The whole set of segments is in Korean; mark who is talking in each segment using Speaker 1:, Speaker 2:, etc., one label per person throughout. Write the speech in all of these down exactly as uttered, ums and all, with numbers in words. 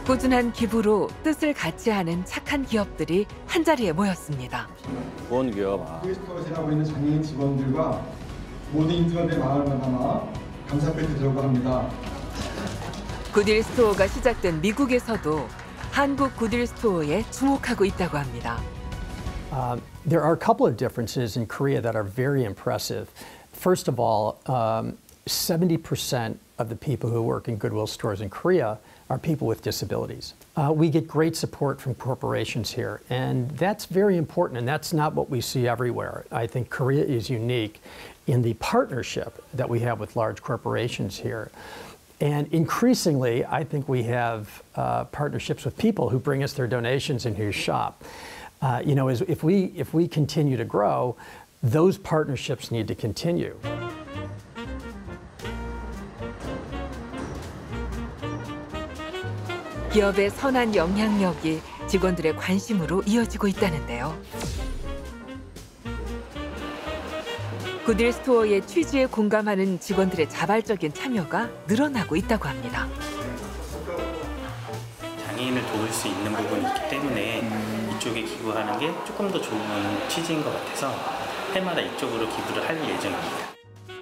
Speaker 1: 꾸준한 기부로 뜻을 같이 하는 착한 기업들이 한자리에 모였습니다.
Speaker 2: 좋은 기업.
Speaker 3: 구딜스토어에 지나고 있는 장애인 직원들과 모든 인턴의 마음을 담아 감사패 드리려고 합니다.
Speaker 1: 구딜스토어가 시작된 미국에서도 한국 구딜스토어에 주목하고 있다고 합니다.
Speaker 4: Uh, there are a couple of differences in Korea that are very impressive. First of all, um, seventy percent of the people who work in Goodwill stores in Korea are people with disabilities. Uh, we get great support from corporations here, and that's very important, and that's not what we see everywhere. I think Korea is unique in the partnership that we have with large corporations here. And increasingly, I think we have uh, partnerships with people who bring us their donations and who shop. Uh, you know, as, if we if we continue to grow, those partnerships need to continue.
Speaker 1: 기업의 선한 영향력이 직원들의 관심으로 이어지고 있다는데요. 구딜스토어의 취지에 공감하는 직원들의 자발적인 참여가 늘어나고 있다고 합니다.
Speaker 5: 장애인을 도울 수 있는 부분이 있기 때문에 이쪽에 기부하는 게 조금 더 좋은 취지인 것 같아서 해마다 이쪽으로 기부를 할 예정입니다.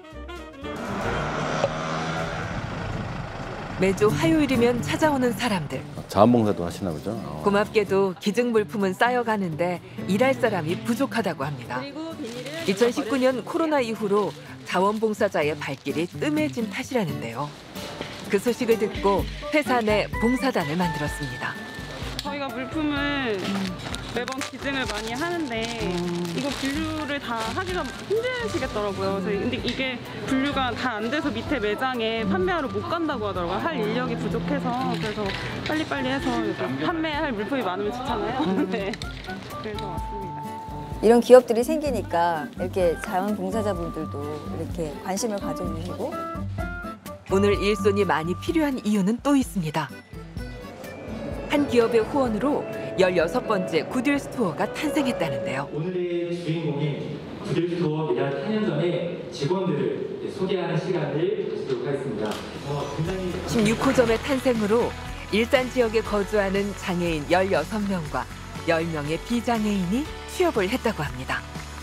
Speaker 1: 매주 화요일이면 찾아오는 사람들.
Speaker 2: 자원봉사도 하시나 보죠? 어.
Speaker 1: 고맙게도 기증 물품은 쌓여가는데 일할 사람이 부족하다고 합니다. 이천십구 년 코로나 이후로 자원봉사자의 발길이 뜸해진 탓이라는데요. 그 소식을 듣고 회사 내 봉사단을 만들었습니다.
Speaker 6: 저희가 물품을 매번 기증을 많이 하는데 이거 분류를 다 하기가 힘드시겠더라고요. 그래서 근데 이게 분류가 다 안 돼서 밑에 매장에 판매하러 못 간다고 하더라고요. 할 인력이 부족해서. 그래서 빨리빨리 해서 판매할 물품이 많으면 좋잖아요. 네. 그래서 왔습니다.
Speaker 7: 이런 기업들이 생기니까 이렇게 자원봉사자분들도 이렇게 관심을 가져주시고.
Speaker 1: 오늘 일손이 많이 필요한 이유는 또 있습니다. 한 기업의 후원으로 열여섯 번째 구딜스토어가 탄생했다는데요.
Speaker 8: 오늘의 주인공인 구딜스토어 약 사 년 전에 직원들을 소개하는 시간을 가지도록 하겠습니다. 어, 굉장히...
Speaker 1: 십육 호점의 탄생으로 일산 지역에 거주하는 장애인 열여섯 명과 열 명의 비장애인이 취업을 했다고 합니다.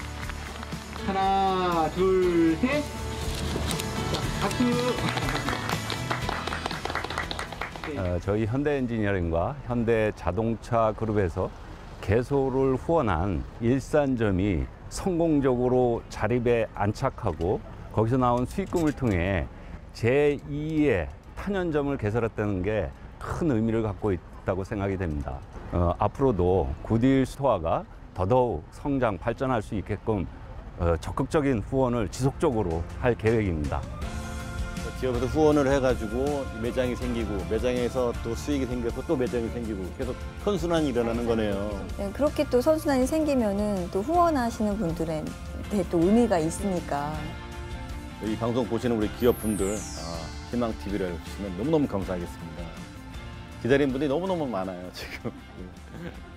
Speaker 8: 하나, 둘, 셋. 박수.
Speaker 9: 어, 저희 현대엔지니어링과 현대자동차 그룹에서 개소를 후원한 일산점이 성공적으로 자립에 안착하고 거기서 나온 수익금을 통해 제이의 탄현점을 개설했다는 게 큰 의미를 갖고 있다고 생각이 됩니다. 어, 앞으로도 구딜스토어가 더더욱 성장, 발전할 수 있게끔 어, 적극적인 후원을 지속적으로 할 계획입니다.
Speaker 2: 기업에서 후원을 해가지고 매장이 생기고 매장에서 또 수익이 생겨서 또 매장이 생기고 계속 선순환이 일어나는 거네요.
Speaker 7: 네, 그렇게 또 선순환이 생기면은 또 후원하시는 분들한테 또 의미가 있으니까.
Speaker 2: 이 방송 보시는 우리 기업분들 아, 희망티비를 주시면 너무너무 감사하겠습니다. 기다린 분들이 너무너무 많아요 지금.